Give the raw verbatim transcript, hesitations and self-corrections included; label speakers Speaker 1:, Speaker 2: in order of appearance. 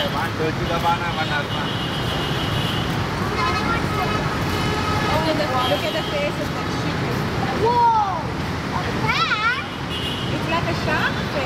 Speaker 1: One dirty Gabbana, one Arman.
Speaker 2: Oh, the, look at the face of the chicken.
Speaker 3: Whoa! A cat?
Speaker 2: It's like a shark face.